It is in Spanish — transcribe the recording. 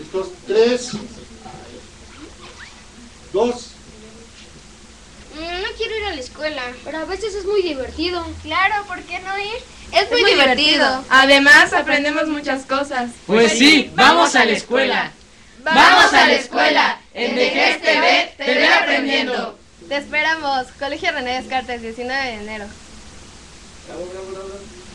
¿Listos? 3, 2. No quiero ir a la escuela. Pero a veces es muy divertido. Claro, ¿por qué no ir? Es muy divertido. Además, aprendemos muchas cosas. Pues sí, vamos a la escuela. ¡Vamos a la escuela! En DGES TV, TV aprendiendo. Te esperamos. Colegio René Descartes, 19 de enero. Bravo, bravo, bravo.